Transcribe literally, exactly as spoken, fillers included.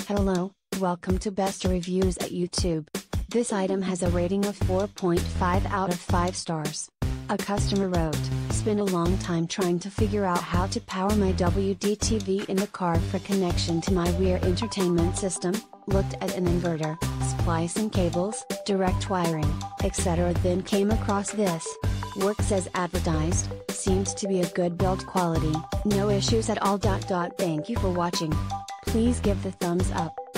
Hello, welcome to Best Reviews at YouTube. This item has a rating of four point five out of five stars. A customer wrote, "Spent a long time trying to figure out how to power my W D T V in the car for connection to my rear entertainment system, looked at an inverter, splicing cables, direct wiring, et cetera then came across this. Works as advertised, seems to be a good build quality, no issues at all. Thank you for watching. Please give the thumbs up.